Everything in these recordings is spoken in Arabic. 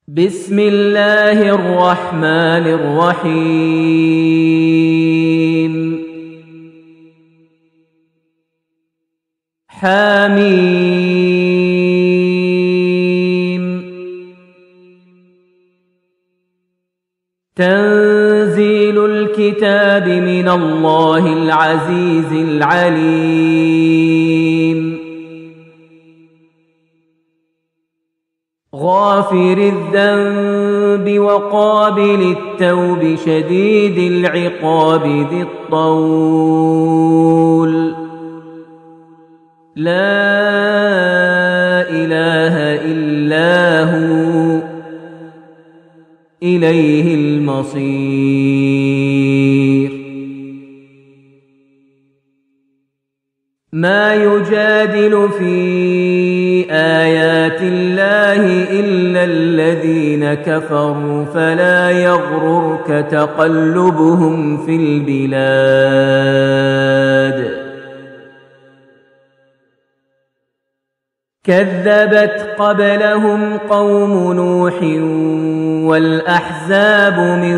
بسم الله الرحمن الرحيم حميم تنزيل الكتاب من الله العزيز العليم غافر الذنب وقابل التوب شديد العقاب ذي الطول لا إله إلا هو إليه المصير ما يجادل في آيات الله إلا الذين كفروا فلا يغررك تقلبهم في البلاد كذبت قبلهم قوم نوح والأحزاب من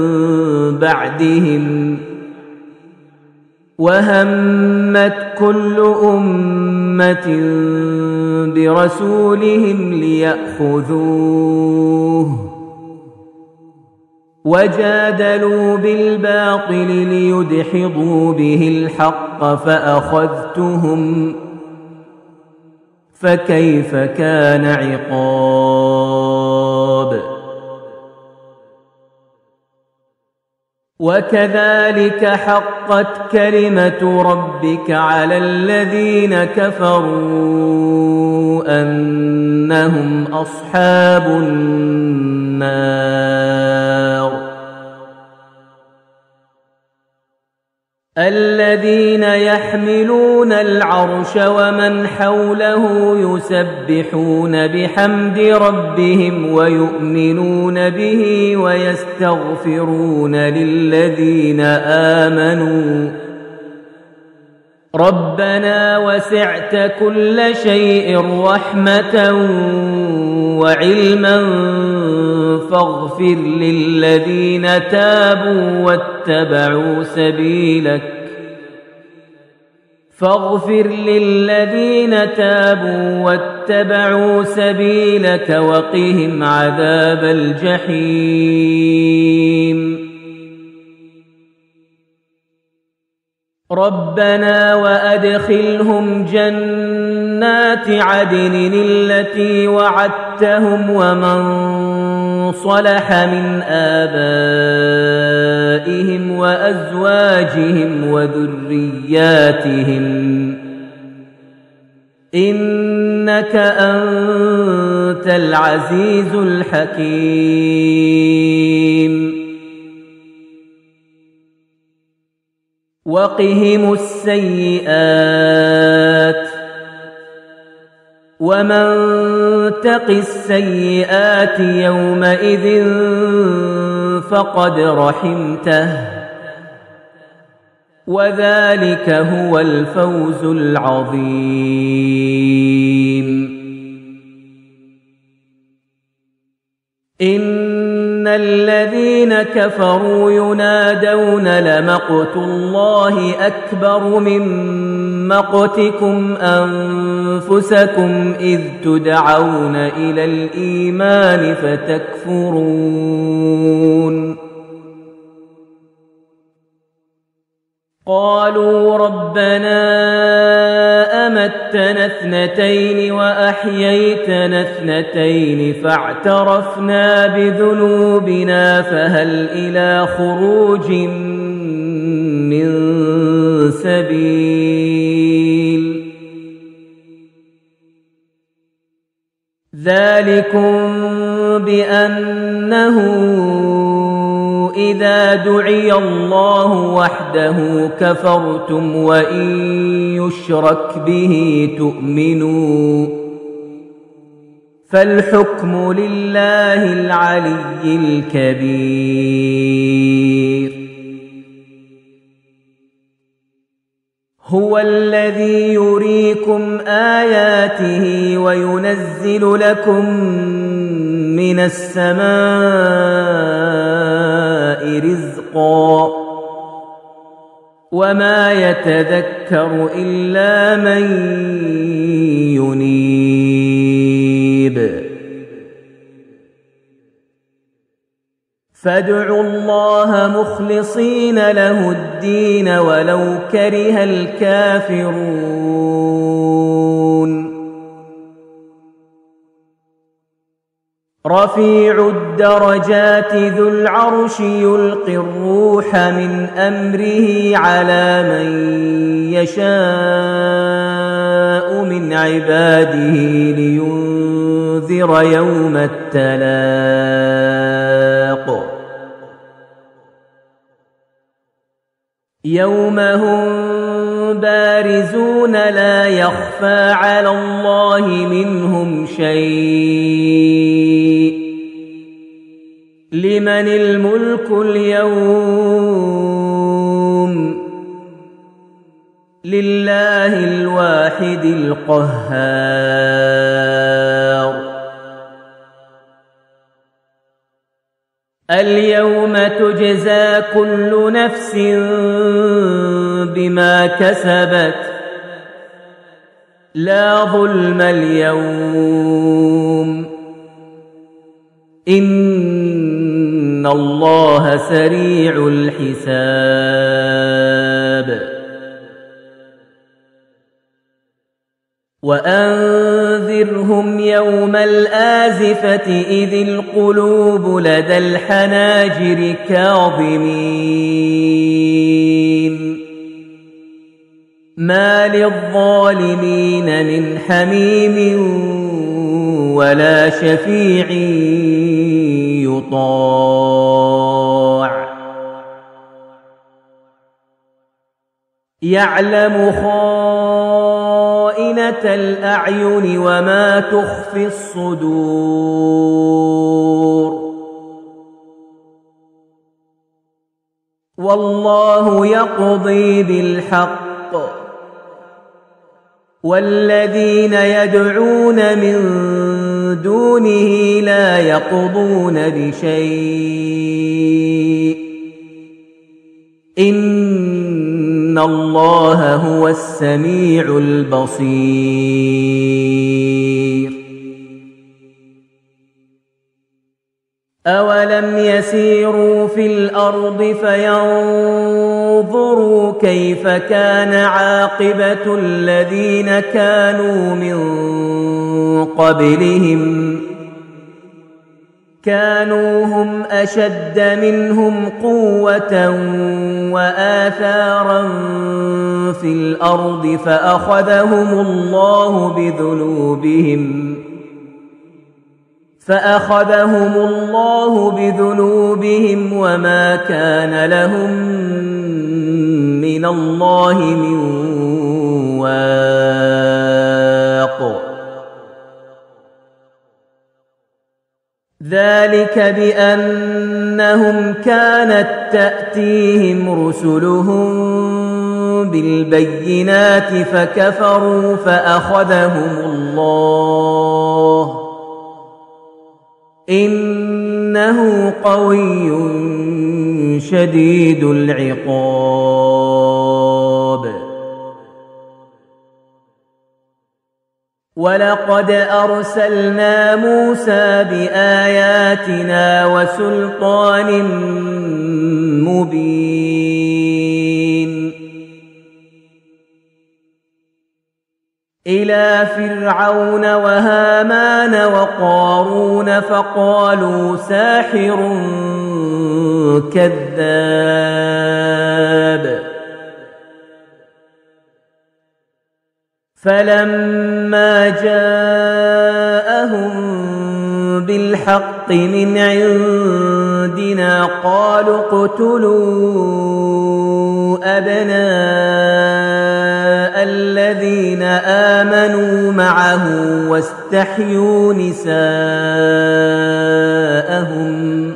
بعدهم وهمت كل أمة برسولهم ليأخذوه وجادلوا بالباطل ليدحضوا به الحق فأخذتهم فكيف كان عقاب وكذلك حقت كلمة ربك على الذين كفروا أنهم أصحاب النار الذين يحملون العرش ومن حوله يسبحون بحمد ربهم ويؤمنون به ويستغفرون للذين آمنوا ربنا وسعت كل شيء رحمة وعلما فاغفر للذين تابوا واتبعوا سبيلك وقهم عذاب الجحيم ربنا وأدخلهم جنات عدن التي وعدتهم ومن صلح من آبائهم وأزواجهم وذرياتهم إنك أنت العزيز الحكيم وقهم السيئات ومن تق السيئات يومئذ فقد رحمته وذلك هو الفوز العظيم إن الذين كفروا ينادون لمقت الله أكبر من مقتكم أنفسكم إذ تدعون إلى الإيمان فتكفرون قالوا ربنا أمتنا اثنتين وأحييتنا اثنتين فاعترفنا بذنوبنا فهل إلى خروج من سبيل ذلكم بأنه إذا دعي الله وحده كفرتم وإن يشرك به تؤمنوا فالحكم لله العلي الكبير هو الذي يريكم آياته وينزل لكم من السماء رزقا وما يتذكر إلا من ينيب فادعوا الله مخلصين له الدين ولو كره الكافرون رفيع الدرجات ذو العرش يلقي الروح من أمره على من يشاء من عباده لينذر يوم التلاق يوم هم بارزون لا يخفى على الله منهم شيء لمن الملك اليوم لله الواحد القهار اليوم تجزى كل نفس بما كسبت لا ظلم اليوم إن الله سريع الحساب وأنذرهم يوم الآزفة إذ القلوب لدى الحناجر كاظمين ما للظالمين من حميم ولا شفيع يطاع يعلم خائنة الأعين وما تخفي الصدور والله يقضي بالحق والذين يدعون من دونه لا يقضون بشيء إن الله هو السميع البصير أولم يسيروا في الأرض فينظروا كيف كان عاقبة الذين كانوا من قبلهم كانوا هم أشد منهم قوة وآثارا في الأرض فأخذهم الله بذنوبهم وما كان لهم من الله من واق ذلك بأنهم كانت تأتيهم رسلهم بالبينات فكفروا فأخذهم الله إنه قوي شديد العقاب ولقد أرسلنا موسى بآياتنا وسلطان مبين إلى فرعون وهامان وقارون فقالوا ساحر كذاب فلما جاءهم بالحق من عندنا قالوا اقتلوا أبناء الذين آمنوا معه واستحيوا نساءهم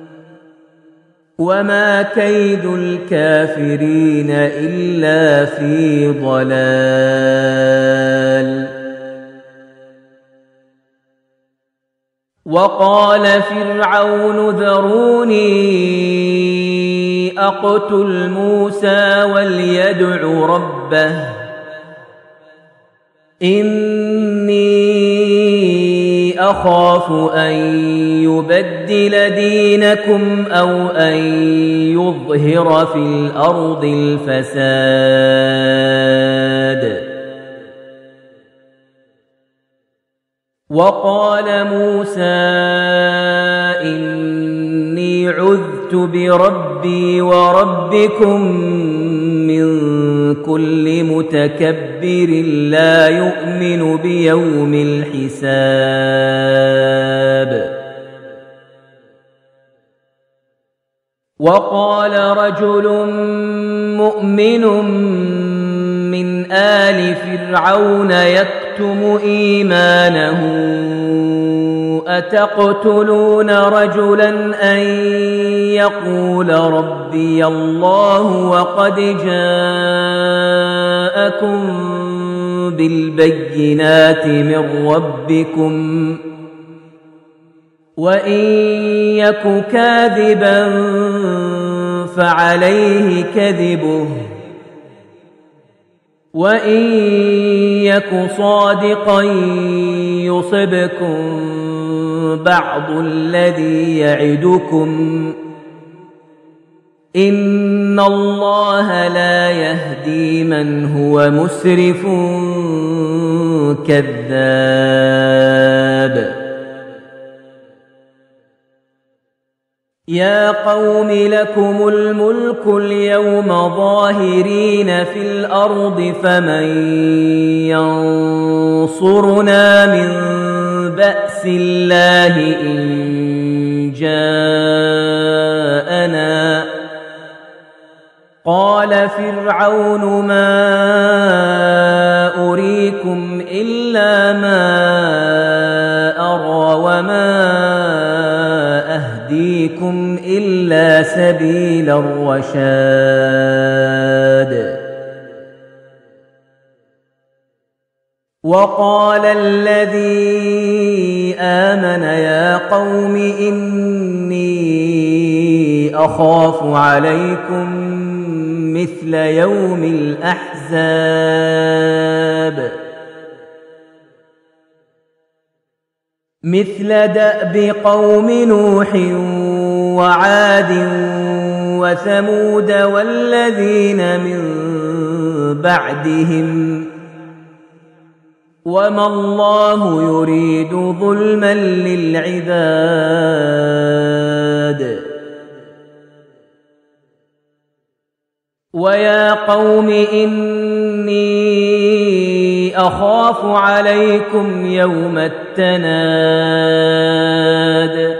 وما كيد الكافرين إلا في ضلال وقال فرعون ذروني أقتل موسى وليدع ربه إني أخاف أن يبدل دينكم أو أن يظهر في الأرض الفساد. وقال موسى إني عذت بربي وربكم من كل متكبر لا يؤمن بيوم الحساب. وقال رجل مؤمن من آل فرعون يكتم إيمانه أتقتلون رجلا أن يقول ربي الله وقد جاءكم بالبينات من ربكم وإن يك كاذبا فعليه كذبه وإن يك صادقا يصبكم بعض الذي يعدكم إن الله لا يهدي من هو مسرف كذاب. يا قوم لكم الملك اليوم ظاهرين في الأرض فمن ينصرنا من بأس الله إن جاءنا. قال فرعون ما أريكم إلا ما أرى وما أهديكم إلا سبيل الرشاد. وقال الذي آمن يا قوم إني أخاف عليكم مثل يوم الأحزاب مثل دأب قوم نوح وعاد وثمود والذين من بعدهم وما الله يريد ظلما للعباد. ويا قوم إني أخاف عليكم يوم التناد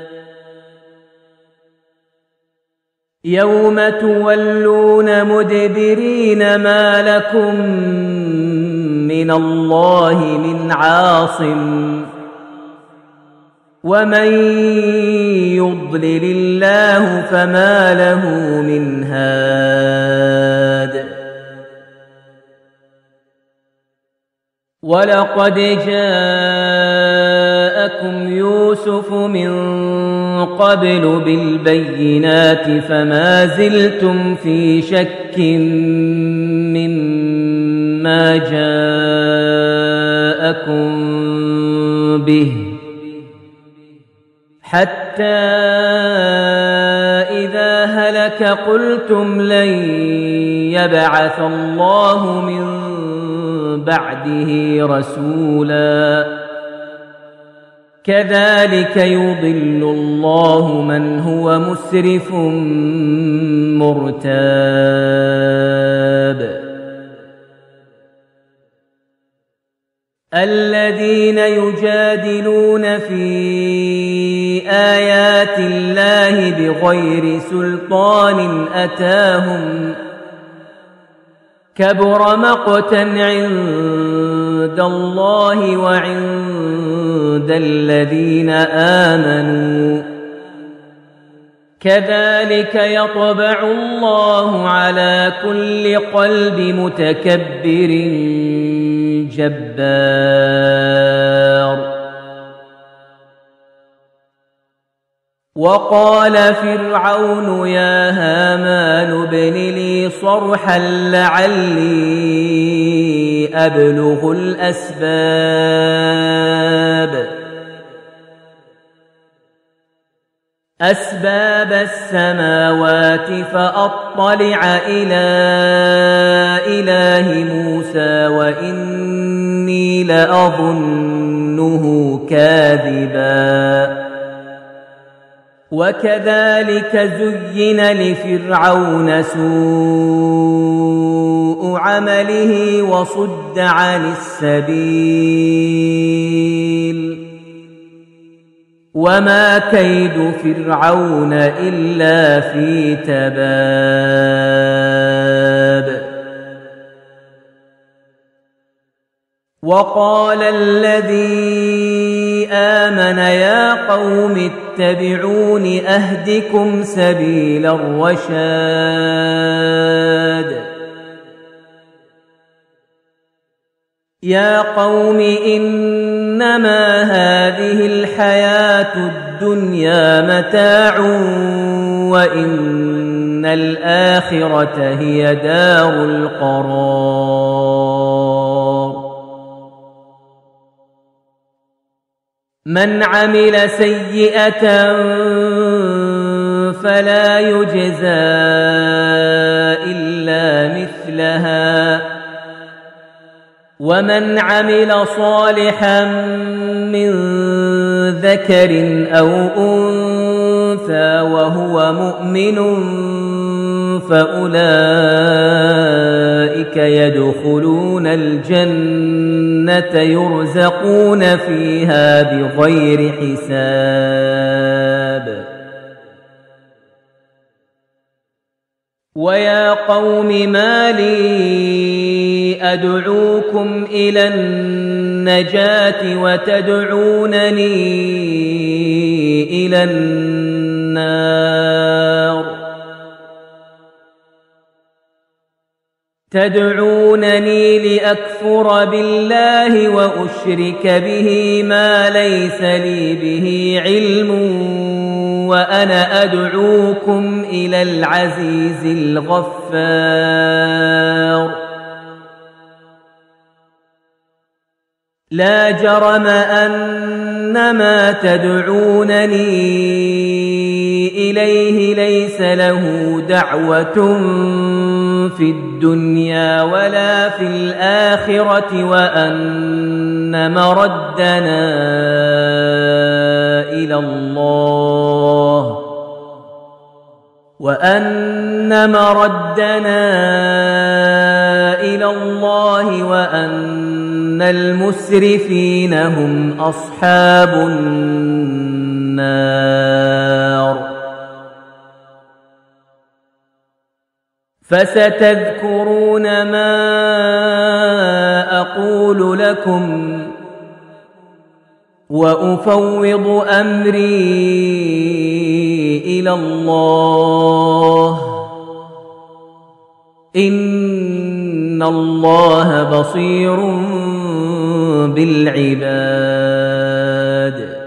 يوم تولون مدبرين ما لكم من الله من عاصم ومن يضلل الله فما له من هاد. ولقد جاءكم يوسف من قبل بالبينات فما زلتم في شك مما جاءكم به حتى إذا هلك قلتم لن يبعث الله من بعده رسولا كذلك يضل الله من هو مسرف مرتاب. الذين يجادلون في آيات الله بغير سلطان أتاهم كبر مقتا عند الله وعند الذين آمنوا كذلك يطبع الله على كل قلب متكبر جبار. وقال فرعون يا هامان ابن لي صرحا لعلي أبلغ أسباب السماوات فأطلع إلى إله موسى وإني لأظنه كاذبا وكذلك زين لفرعون سوء عمله وصد عن السبيل وما كيد فرعون إلا في تباب وقال الذي آمن يا قوم اتبعون أهدكم سبيل الرشاد يا قوم إنما هذه الحياة الدنيا متاع وإن الآخرة هي دار القرار من عمل سيئة فلا يجزى إلا مثلها ومن عمل صالحا من ذكر أو أنثى وهو مؤمن فأولئك يدخلون الجنة يرزقون فيها بغير حساب ويا قوم ما لي أدعوكم إلى النجاة وتدعونني إلى النار تدعونني لأكفر بالله وأشرك به ما ليس لي به علم وأنا أدعوكم إلى العزيز الغفار لا جرم أن ما تدعونني إليه ليس له دعوة في الدنيا ولا في الآخرة وأن مردنا إلى الله وأن المسرفين هم أصحاب النار فستذكرون ما أقول لكم وأفوض أمري إلى الله إن الله بصير بالعباد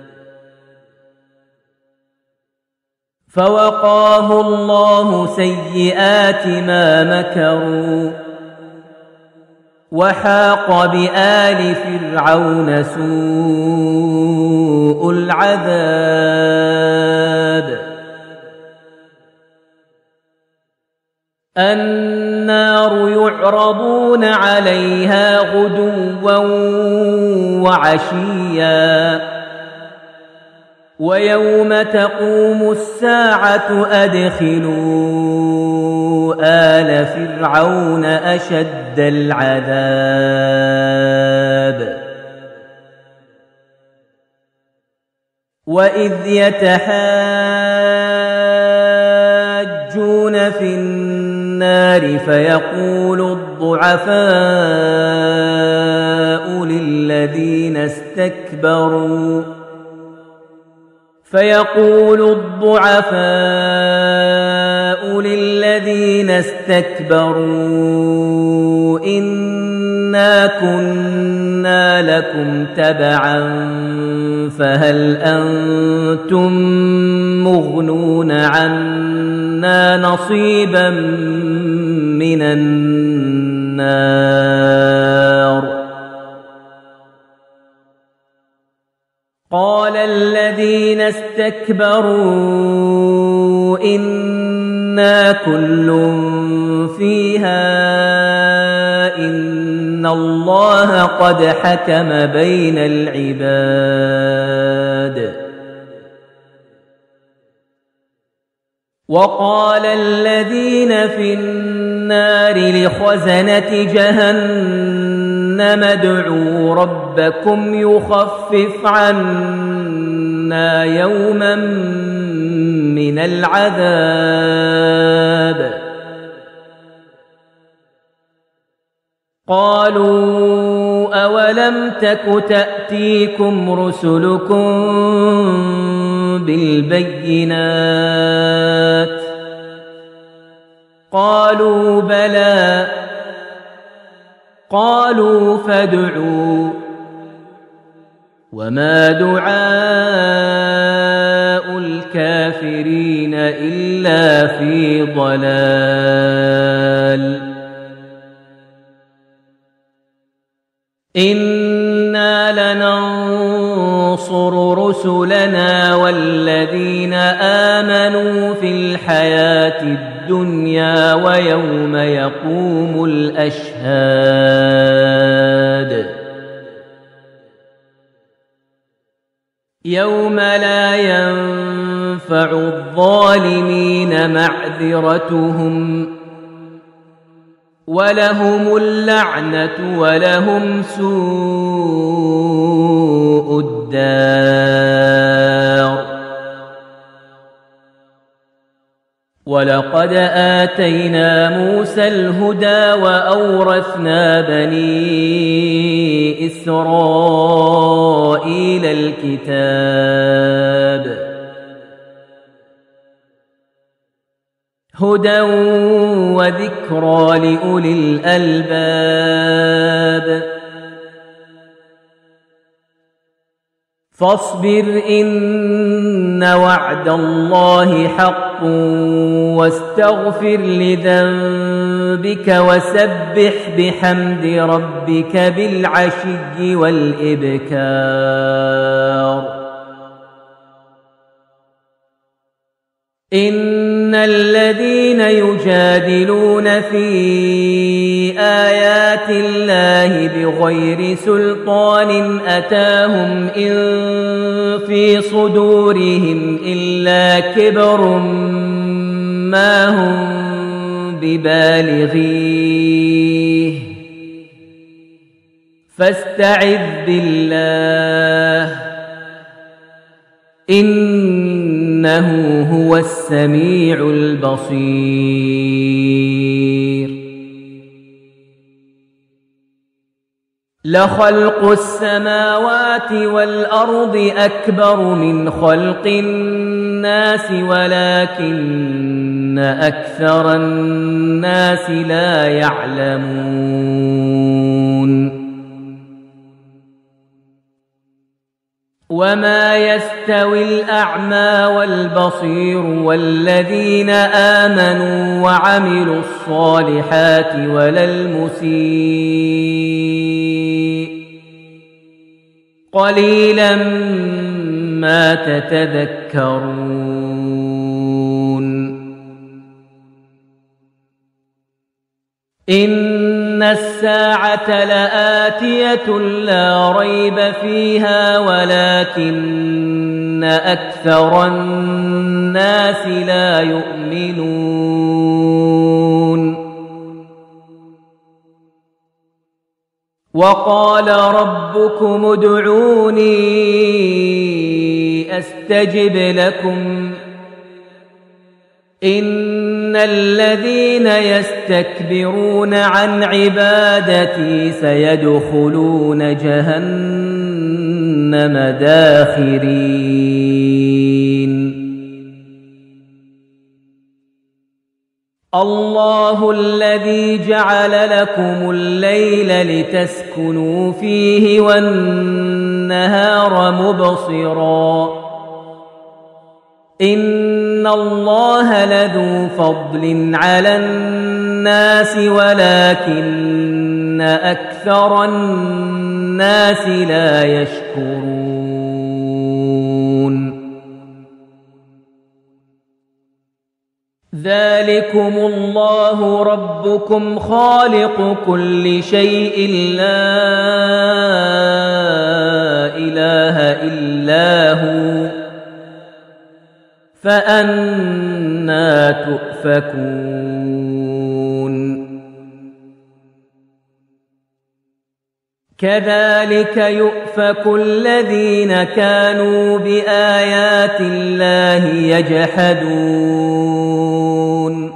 فوقاه الله سيئات ما مكروا وحاق بآل فرعون سوء العذاب النار يعرضون عليها غدوا وعشيا ويوم تقوم الساعة أدخلوا آل فرعون أشد العذاب وإذ يتحاجون في النار فيقول الضعفاء للذين استكبروا إنا كنا لكم تبعا فهل أنتم يغنون عنا نصيبا من النار. قال الذين استكبروا إنا كل فيها إن الله قد حكم بين العباد. وقال الذين في النار لخزنة جهنم ادعوا ربكم يخفف عنا يوما من العذاب. قالوا أولم تك تأتيكم رسلكم بالبينات؟ قالوا بلى. قالوا فادعوا. وما دعاء الكافرين إلا في ضلال. إنا لننصر رسلنا والذين آمنوا في الحياة الدنيا ويوم يقوم الأشهاد. يوم لا ينفع الظالمين معذرتهم ولهم اللعنة ولهم سوء الدار. ولقد آتينا موسى الهدى وأورثنا بني إسرائيل الكتاب هدى وذكرى لأولي الألباب. فاصبر إن وعد الله حق واستغفر لذنبك وسبح بحمد ربك بالعشي والإبكار. إن الذين يجادلون في آيات الله بغير سلطان أتاهم إن في صدورهم إلا كبر ما هم ببالغيه فاستعذ بالله إنه هو السميع البصير. لخلق السماوات والأرض أكبر من خلق الناس ولكن أكثر الناس لا يعلمون. وما يستوي الأعمى والبصير والذين آمنوا وعملوا الصالحات ولا المسيء قليلا ما تتذكرون. إن الساعة لآتية لا ريب فيها ولكن أكثر الناس لا يؤمنون. وقال ربكم ادعوني أستجب لكم إن الذين يستكبرون عن عبادتي سيدخلون جهنم داخرين. الله الذي جعل لكم الليل لتسكنوا فيه والنهار مبصرا إن إن الله لذو فضل على الناس ولكن أكثر الناس لا يشكرون ذلكم الله ربكم خالق كل شيء لا إله إلا هو فأنى تؤفكون كذلك يؤفك الذين كانوا بآيات الله يجحدون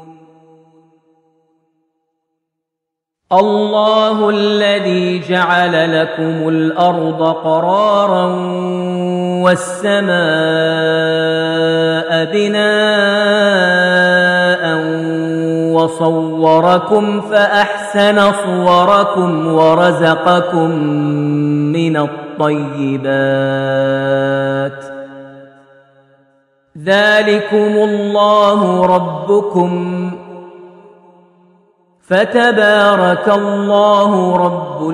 الله الذي جعل لكم الأرض قرارا والسماء بناء وصوركم فأحسن صوركم ورزقكم من الطيبات ذلكم الله ربكم فتبارك الله رب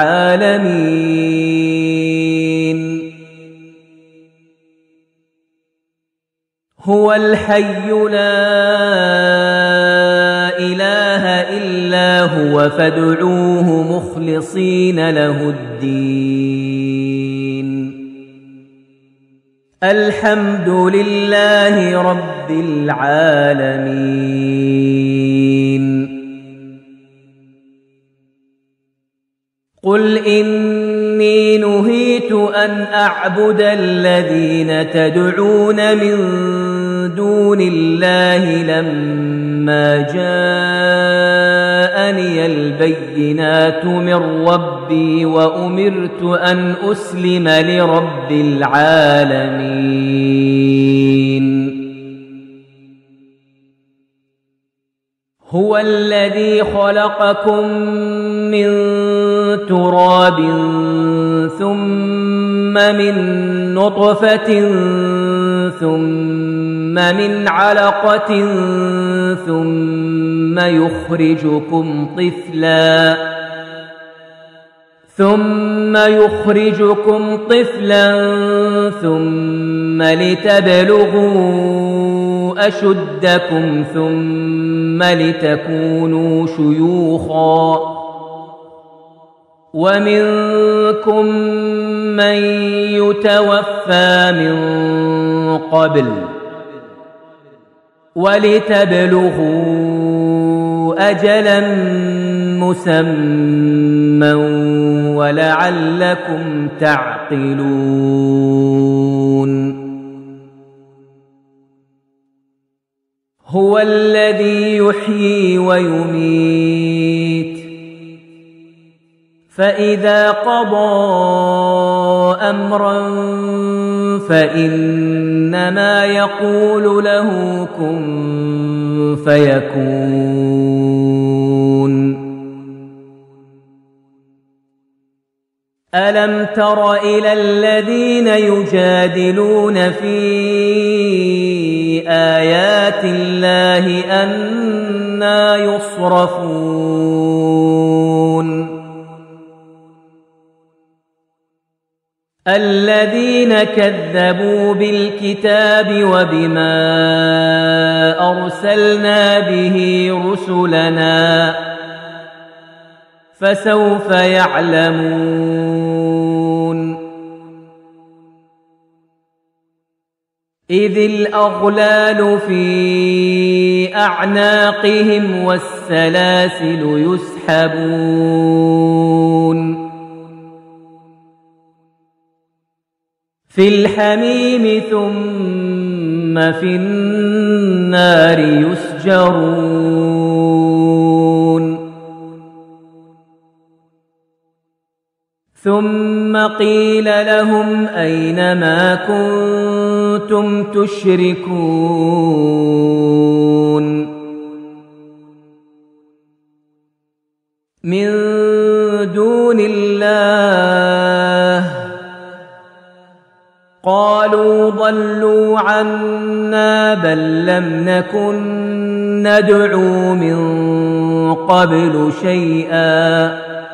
العالمين هو الحي لا إله إلا هو فادعوه مخلصين له الدين الحمد لله رب العالمين قل إني نهيت أن أعبد الذين تدعون من دون الله لما جاءني البينات من ربي وأمرت أن أسلم لرب العالمين هو الذي خلقكم من تراب ثم من نطفة ثم من علقة ثم يخرجكم طفلا ثم لتبلغوا أشدكم ثم لتكونوا شيوخا ومنكم من يتوفى من قبل ولتبلغوا أجلا مسمى ولعلكم تعقلون هو الذي يحيي ويميت فإذا قضى أمرا فإنما يقول له كن فيكون ألم تر إلى الذين يجادلون في آيات الله أنى يصرفون الذين كذبوا بالكتاب وبما أرسلنا به رسلنا فسوف يعلمون إذ الأغلال في أعناقهم والسلاسل يسحبون في الحميم ثم في النار يسجرون ثم قيل لهم أين ما كنتم تشركون من دون الله قالوا ضلوا عنا بل لم نكن ندعو من قبل شيئا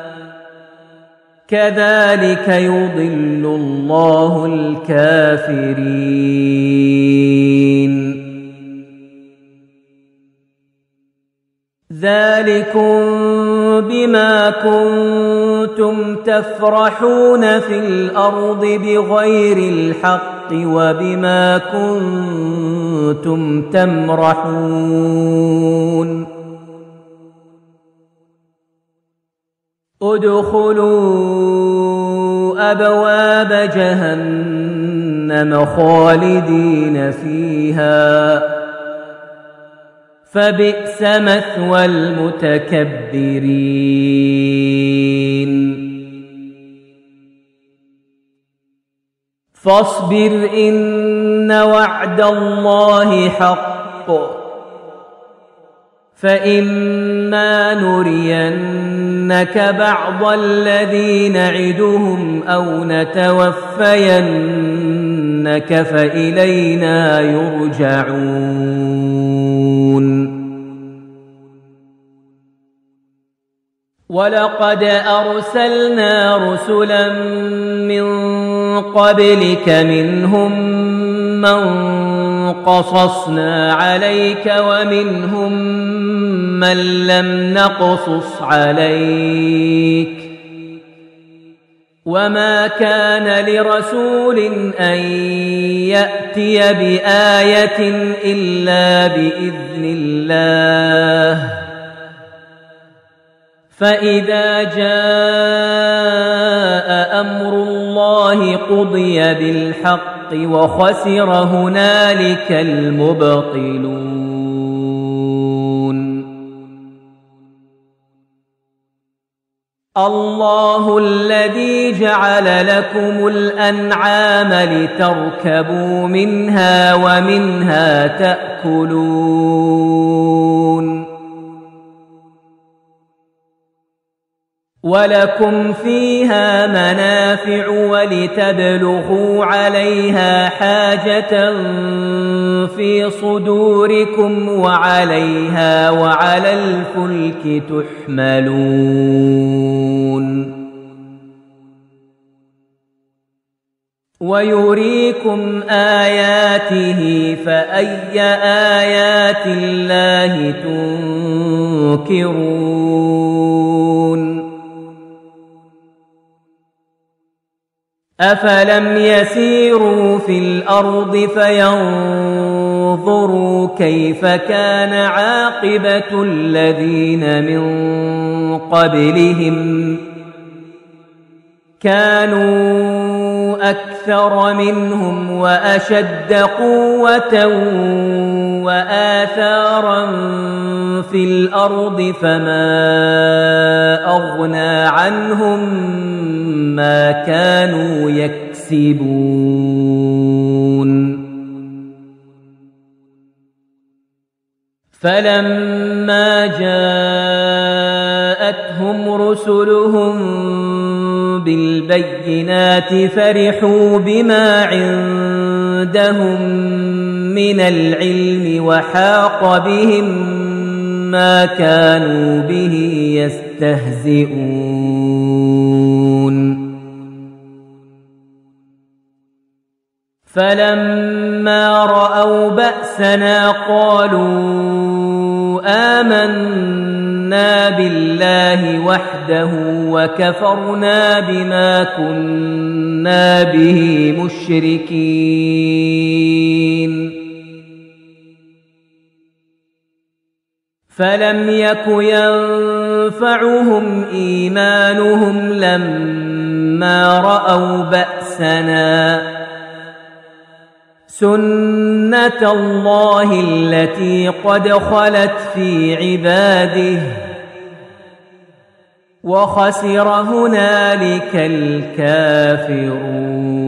كذلك يضل الله الكافرين ذلكم بما كنتم تفرحون في الأرض بغير الحق وبما كنتم تمرحون ادخلوا أبواب جهنم خالدين فيها فبئس مثوى المتكبرين فاصبر إن وعد الله حق فإما نرينك بعض الذي نعدهم أو نتوفينك فإلينا يرجعون ولقد أرسلنا رسلا من قبلك منهم من قصصنا عليك ومنهم من لم نقصص عليك وما كان لرسول أن يأتي بآية إلا بإذن الله فإذا جاء أمر الله قضي بالحق وخسر هنالك المبطلون الله الذي جعل لكم الأنعام لتركبوا منها ومنها تأكلون ولكم فيها منافع ولتبلغوا عليها حاجة في صدوركم وعليها وعلى الفلك تحملون ويريكم آياته فأي آيات الله تنكرون أفلم يسيروا في الأرض فينظروا كيف كان عاقبة الذين من قبلهم كانوا أكثر منهم وأشد قوة وآثارا في الأرض فما أغنى عنهم ما كانوا يكسبون فلما جاءتهم رسلهم بالبينات فرحوا بما عندهم من العلم وحاق بهم ما كانوا به يستهزئون فلما رأوا بأسنا قالوا آمنا بالله وحده وكفرنا بما كنا به مشركين فلم يك ينفعهم إيمانهم لما رأوا بأسنا سنة الله التي قد خلت في عباده وخسر هنالك الكافرون